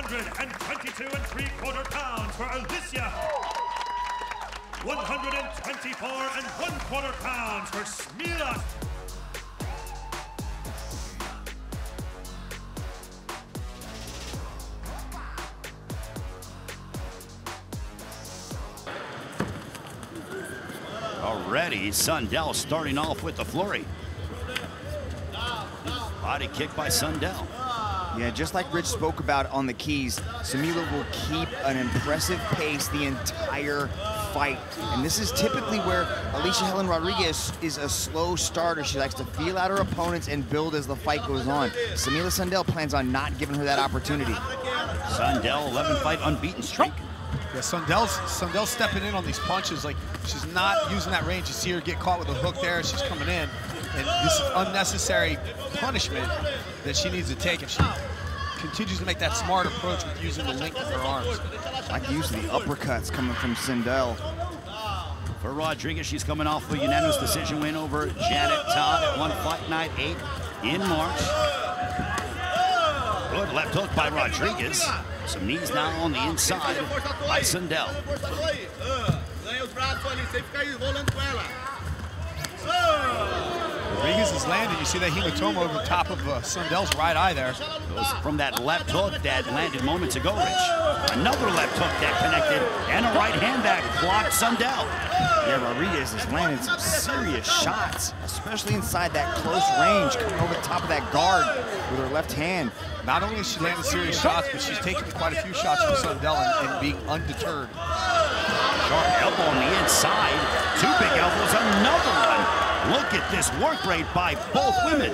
122 3/4 pounds for Allycia. 124 1/4 pounds for Smilla. Already, Sundell starting off with the flurry. Body kick by Sundell. Yeah, just like Rich spoke about on the keys, Smilla will keep an impressive pace the entire fight. And this is typically where Allycia Hellen Rodrigues is a slow starter. She likes to feel out her opponents and build as the fight goes on. Smilla Sundell plans on not giving her that opportunity. Sundell, 11-fight unbeaten streak. Yeah, Sundell's stepping in on these punches. Like, she's not using that range. You see her get caught with a hook there. She's coming in. And this is unnecessary punishment that she needs to take if she continues to make that smart approach with using the length of her arms. I like the use of the uppercuts coming from Sundell. For Rodrigues, she's coming off a unanimous decision win over Janet Todd at One Fight Night 8 in March. Good left hook by Rodrigues. Some knees now on the inside by Sundell. Rodrigues is landing. You see that hematoma over the top of Sundell's right eye there. Goes from that left hook that landed moments ago, Rich. Another left hook that connected, and a right hand that blocked Sundell. Yeah, Rodrigues is landing some serious shots, especially inside that close range, coming over the top of that guard with her left hand. Not only is she landing serious shots, but she's taking quite a few shots from Sundell and being undeterred. Sharp elbow on the inside. Two big elbows, another one. Look at this work rate by both women.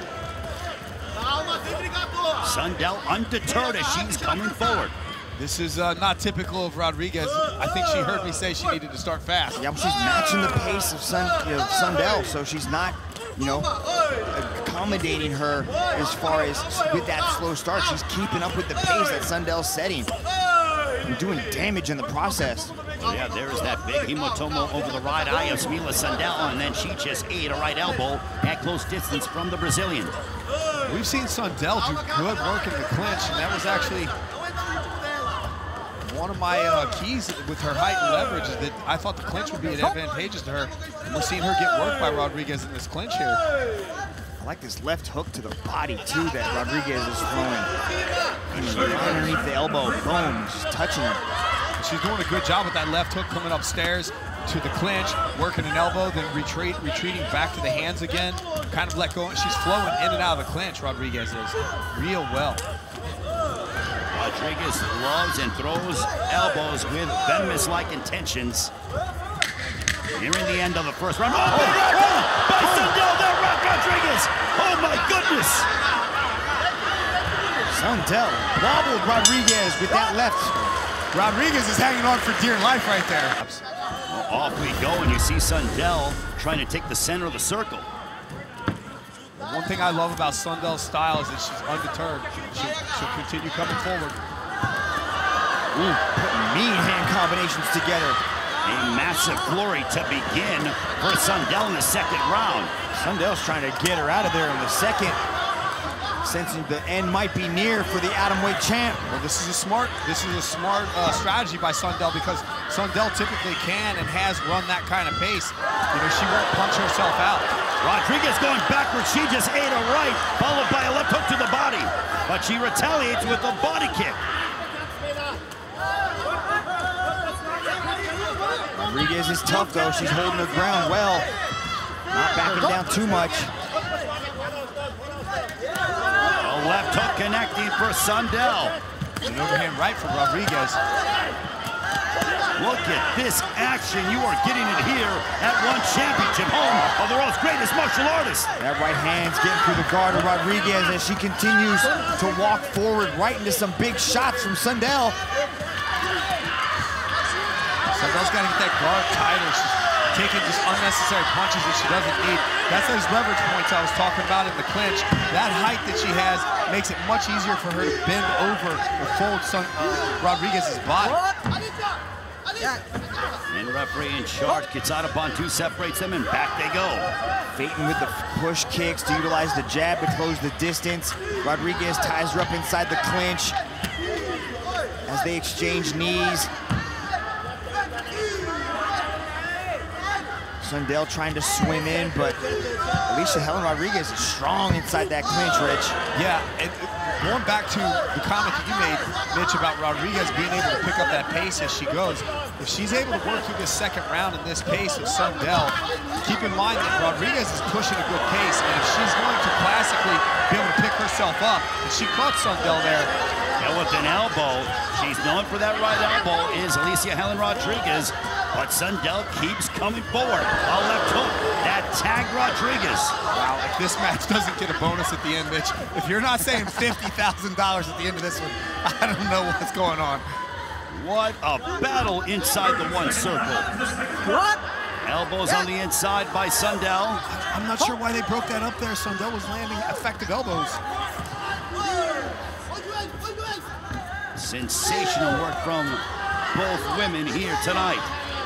Sundell undeterred as she's coming forward. This is not typical of Rodrigues. I think she heard me say she needed to start fast. Yeah, but she's matching the pace of Sundell, so she's not, accommodating her as far as with that slow start. She's keeping up with the pace that Sundell's setting and doing damage in the process. Yeah, there's that big hematoma over the right eye of Smilla Sundell, and then she just ate a right elbow at close distance from the Brazilian. We've seen Sundell do good work in the clinch, and that was actually one of my keys with her height and leverage, is that I thought the clinch would be advantageous to her. And we're seeing her get worked by Rodrigues in this clinch here. I like this left hook to the body, too, that Rodrigues is throwing. And underneath the elbow, boom, just touching her. She's doing a good job with that left hook coming upstairs to the clinch, working an elbow, then retreating back to the hands again. Kind of let go. She's flowing in and out of the clinch, Rodrigues is. Real well. Rodrigues loves and throws elbows with venomous-like intentions. Nearing the end of the first round. Oh, by Sundell, there, Rodrigues! Oh my goodness! Sundell wobbled Rodrigues with that left. Rodrigues is hanging on for dear life right there. Well, off we go, and you see Sundell trying to take the center of the circle. One thing I love about Sundell's style is that she's undeterred. She'll continue coming forward. Ooh, putting mean hand combinations together. A massive flurry to begin for Sundell in the second round. Sundell's trying to get her out of there in the second, sensing the end might be near for the atomweight champ. Well, this is a smart strategy by Sundell, because Sundell typically can and has run that kind of pace. She won't punch herself out. Rodrigues going backwards. She just ate a right, followed by a left hook to the body. But she retaliates with a body kick. Rodrigues is tough, though. She's holding her ground well. Not backing down too much. A left hook connecting for Sundell. An overhand right for Rodrigues. Look at this action. You are getting it here at One Championship, home of the world's greatest martial artist. That right hand's getting through the guard of Rodrigues as she continues to walk forward right into some big shots from Sundell. Sundell's got to get that guard tighter. She's taking just unnecessary punches that she doesn't need. That's those leverage points I was talking about in the clinch. That height that she has makes it much easier for her to bend over or fold Rodrigues' body. And referee in charge gets out upon two, separates them, and back they go. Phaeton with the push kicks to utilize the jab to close the distance. Rodrigues ties her up inside the clinch. as they exchange knees. Sundell trying to swim in, but Allycia Hellen Rodrigues is strong inside that clinch, Rich. Yeah, and going back to the comment that you made, Mitch, about Rodrigues being able to pick up that pace as she goes, if she's able to work through this second round in this pace with Sundell, keep in mind that Rodrigues is pushing a good pace, and if she's going to classically be able to pick herself up, and she caught Sundell there. And with an elbow, she's known for that right elbow, is Allycia Hellen Rodrigues. But Sundell keeps coming forward. A left hook that tagged Rodrigues. Wow, if this match doesn't get a bonus at the end, Mitch, if you're not saying $50,000 at the end of this one, I don't know what's going on. What a battle inside the one circle. What? Elbows on the inside by Sundell. I'm not sure why they broke that up there. Sundell was landing effective elbows. Sensational work from both women here tonight.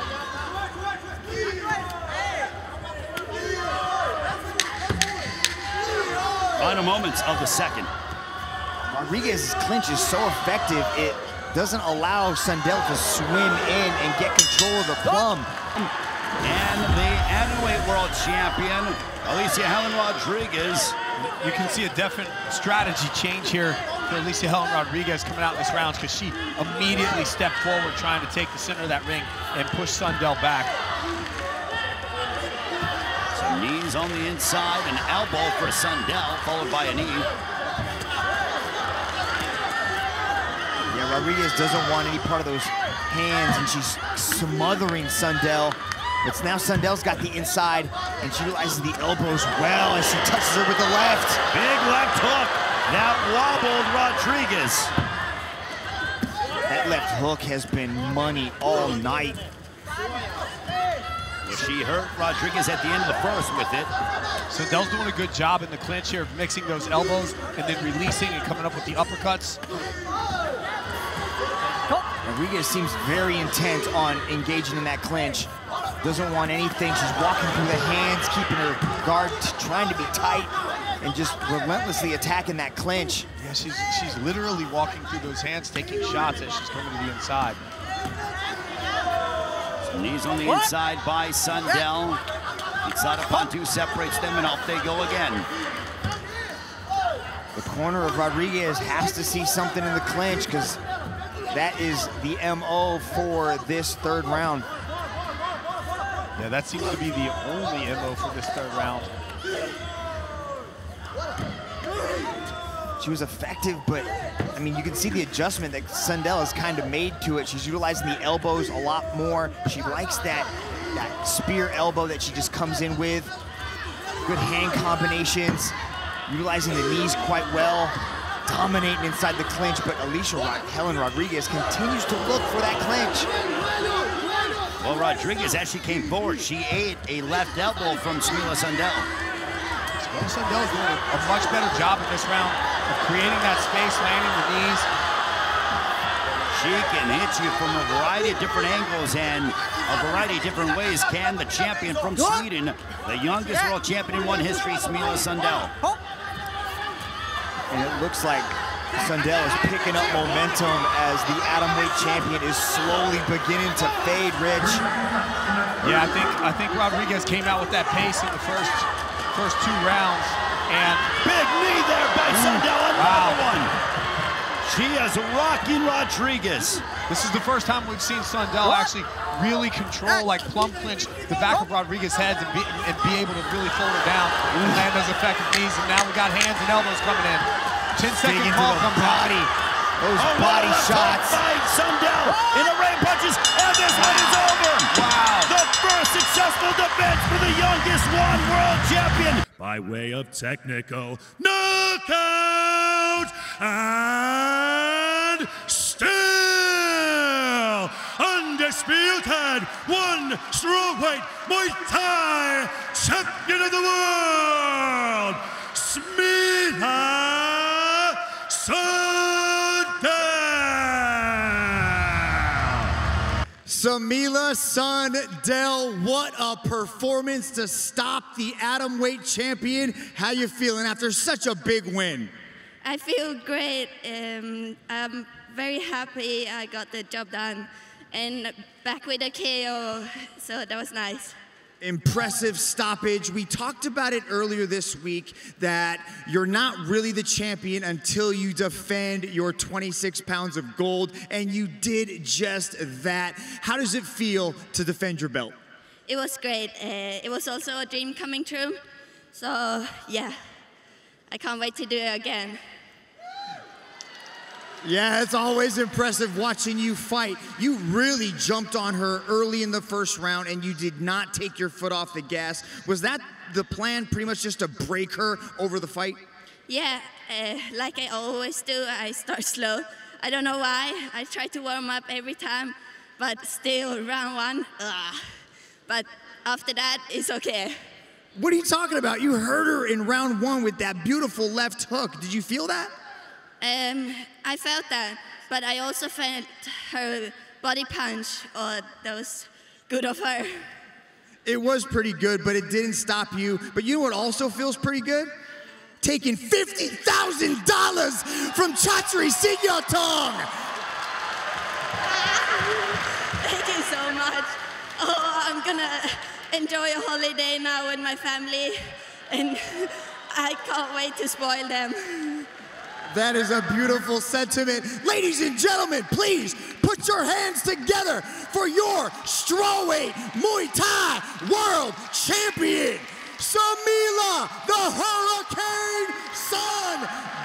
Final moments of the second. Rodrigues' clinch is so effective, it doesn't allow Sundell to swim in and get control of the plum. And the atomweight world champion, Allycia Hellen Rodrigues. You can see a definite strategy change here for Allycia Hellen Rodrigues coming out in this round, because she immediately stepped forward trying to take the center of that ring and push Sundell back. Some knees on the inside, an elbow for Sundell, followed by a knee. Yeah, Rodrigues doesn't want any part of those hands, and she's smothering Sundell. But now Sundell's got the inside, and she utilizes the elbows well as she touches her with the left. Big left hook that wobbled Rodrigues. That left hook has been money all night. Well, she hurt Rodrigues at the end of the first with it. Sundell's doing a good job in the clinch here of mixing those elbows and then releasing and coming up with the uppercuts. Rodrigues seems very intent on engaging in that clinch. Doesn't want anything. She's walking through the hands, keeping her guard, trying to be tight, and just relentlessly attacking that clinch. Yeah, she's literally walking through those hands, taking shots as she's coming to the inside. Some knees on the inside by Sundell. Inside upon two separates them, and off they go again. The corner of Rodrigues has to see something in the clinch, because that is the MO for this third round. Yeah, that seems to be the only MO for this third round. She was effective, but I mean, you can see the adjustment that Sundell has kind of made to it. She's utilizing the elbows a lot more. She likes that spear elbow that she just comes in with. Good hand combinations, utilizing the knees quite well, dominating inside the clinch, but Allycia Hellen Rodrigues continues to look for that clinch. Well, Rodrigues actually came forward. She ate a left elbow from Smilla Sundell. Smilla Sundell is doing a much better job in this round of creating that space, landing the knees. She can hit you from a variety of different angles and a variety of different ways. Can the champion from Sweden, the youngest world champion in one history, Smilla Sundell. And it looks like Sundell is picking up momentum as the atomweight champion is slowly beginning to fade, Rich. Yeah, I think Rodrigues came out with that pace in the first two rounds, and big knee there by Sundell, another one. She is rocking Rodrigues. This is the first time we've seen Sundell actually really control, like plumb clinch the back of Rodrigues' heads and be able to really fold her down and land those effective knees. And now we got hands and elbows coming in. 10-second call comes body. Those body shots. By Sundell in a rain of punches, and this one is over. Wow. The first successful defense for the youngest one world champion. By way of technical knockout, and still undisputed one strawweight Muay Thai champion of the world, Smilla Smilla Sundell, what a performance to stop the atomweight champion. How you feeling after such a big win? I feel great. I'm very happy I got the job done. And back with a KO, so that was nice. Impressive stoppage. We talked about it earlier this week that you're not really the champion until you defend your 26 pounds of gold, and you did just that. How does it feel to defend your belt? It was great. It was also a dream coming true. So yeah, I can't wait to do it again. Yeah, it's always impressive watching you fight. You really jumped on her early in the first round and you did not take your foot off the gas. Was that the plan, pretty much just to break her over the fight? Yeah, like I always do, I start slow. I don't know why. I try to warm up every time, but still round one, but after that, it's okay. What are you talking about? You hurt her in round one with that beautiful left hook. Did you feel that? I felt that, but I also felt her body punch. Oh, that was good of her. It was pretty good, but it didn't stop you. But you know what also feels pretty good? Taking $50,000 from Chatri Sigyotong. Thank you so much. Oh, I'm gonna enjoy a holiday now with my family, and I can't wait to spoil them. That is a beautiful sentiment. Ladies and gentlemen, please put your hands together for your Strawweight Muay Thai World Champion, Smilla the Hurricane Sundell.